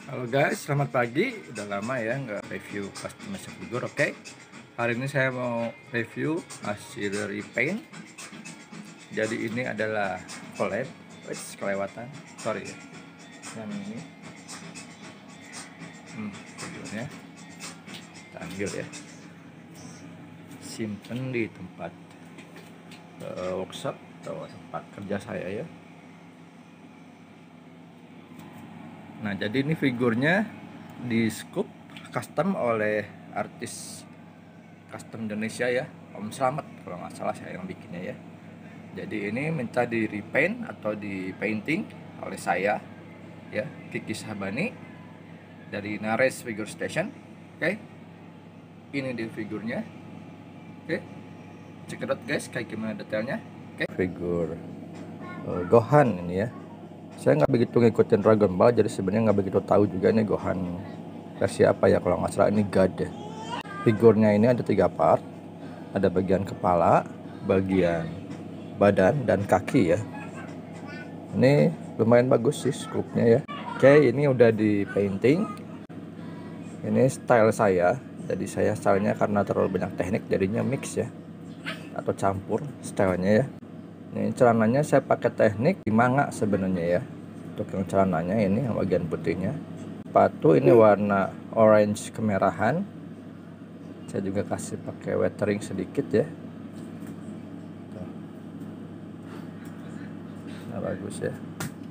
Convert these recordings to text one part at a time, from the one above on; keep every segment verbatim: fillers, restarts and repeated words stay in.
Halo guys, selamat pagi. Udah lama ya nggak review custom action figure. Oke, hari ini saya mau review hasil repaint. Jadi ini adalah collab. Wes kelewatan, sorry ya. Yang ini, hmm, figurnya kita ambil ya. Simpen di tempat uh, workshop atau tempat kerja saya ya. Nah, jadi ini figurnya di scoop custom oleh artis custom Indonesia ya, Om Slamet kalau nggak salah saya yang bikinnya ya. Jadi ini minta di repaint atau di painting oleh saya ya, Kiki Sahabani dari Nares Figure Station. Oke, ini di figurnya. Oke, cekidot guys, kayak gimana detailnya. Oke, figur uh, Gohan ini ya. Saya nggak begitu ngikutin Dragon Ball, jadi sebenarnya nggak begitu tahu juga ini Gohan versi apa ya. Kalau nggak salah ini God. Figurnya ini ada tiga part, ada bagian kepala, bagian badan, dan kaki ya. Ini lumayan bagus sih scoopnya ya. Oke, ini udah di painting. Ini style saya, jadi saya stylenya karena terlalu banyak teknik jadinya mix ya, atau campur stylenya ya. Ini celananya saya pakai teknik di manga sebenarnya ya. Untuk yang celananya ini yang bagian putihnya. Sepatu ini warna orange kemerahan. Saya juga kasih pakai weathering sedikit ya. Nah, bagus ya.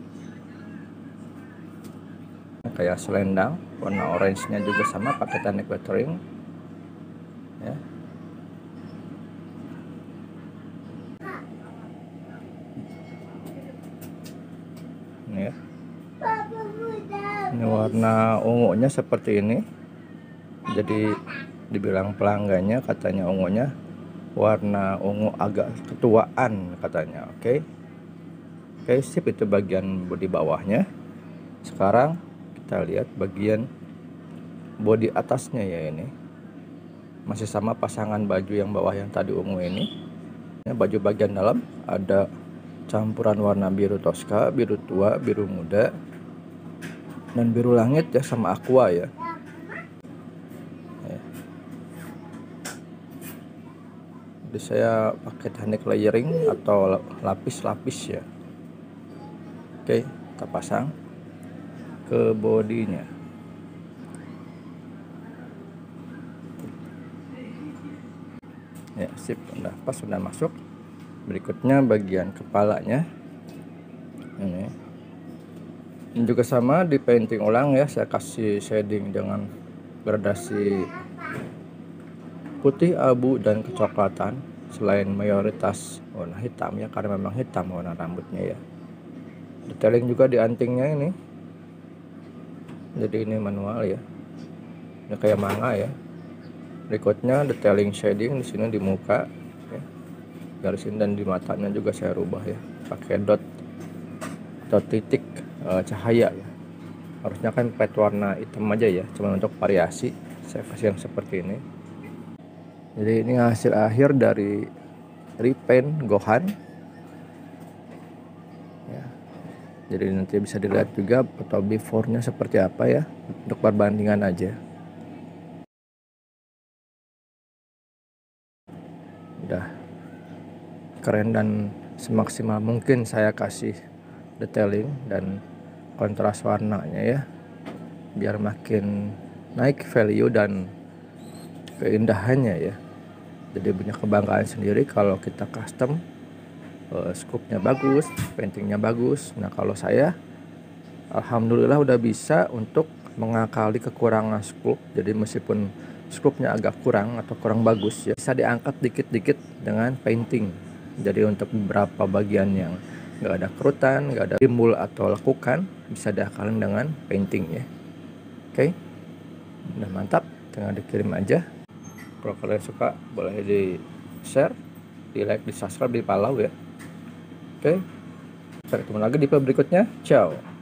Kayak selendang, warna orange-nya juga sama pakai teknik weathering. Ya. Ini ya. Ini warna ungunya seperti ini. Jadi dibilang pelanggannya katanya ungunya warna ungu agak ketuaan katanya. Oke. Oke, sip, itu bagian bodi bawahnya. Sekarang kita lihat bagian bodi atasnya ya ini. Masih sama pasangan baju yang bawah yang tadi ungu ini. Ini baju bagian dalam ada campuran warna biru Tosca, biru tua, biru muda, dan biru langit ya, sama aqua ya. ya. Jadi saya pakai teknik layering atau lapis-lapis ya. Oke, kita pasang ke bodinya. Ya, sip, udah pas, sudah masuk. Berikutnya bagian kepalanya ini. Ini juga sama di painting ulang ya, saya kasih shading dengan gradasi putih, abu, dan kecoklatan, selain mayoritas warna hitam ya, karena memang hitam warna rambutnya ya. Detailing juga di antingnya ini, jadi ini manual ya, ini kayak manga ya. Berikutnya detailing shading di sini di muka ya, garisin, dan di matanya juga saya rubah ya, pakai dot atau titik uh, cahaya ya. Harusnya kan pet warna hitam aja ya, cuma untuk variasi saya kasih yang seperti ini. Jadi ini hasil akhir dari repaint Gohan ya. Jadi nanti bisa dilihat juga foto before-nya seperti apa ya, untuk perbandingan aja. Udah keren dan semaksimal mungkin saya kasih detailing dan kontras warnanya ya, biar makin naik value dan keindahannya ya. Jadi punya kebanggaan sendiri kalau kita custom, uh, scoopnya bagus, paintingnya bagus. Nah, kalau saya alhamdulillah udah bisa untuk mengakali kekurangan scoop. Jadi meskipun scoopnya agak kurang atau kurang bagus ya, bisa diangkat dikit-dikit dengan painting. Jadi untuk beberapa bagian yang nggak ada kerutan, nggak ada timbul atau lekukan, bisa diakalin dengan painting ya. Oke, udah mantap, tinggal dikirim aja. Kalau kalian suka boleh di share, di like, di subscribe, di follow ya. Oke, sampai ketemu lagi di video berikutnya. Ciao.